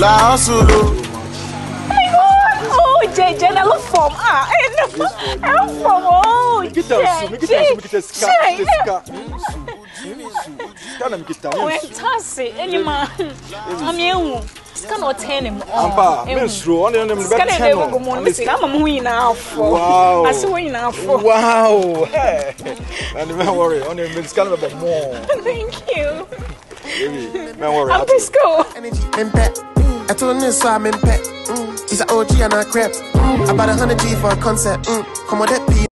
La Sulu. Oh, JJ, I love form. I love form. Oh, fantastic. Any man, I'm you. Cannot tell him. Ampa, Miss Row, on the better. I'm a win now. Wow. I saw you now. Wow. And don't worry, on the Miss Canada more. Thank you. Don't worry. I'm just go. I told him this, so I'm in pet. She's an OG and a crap. About 100G for a concert. Come on, that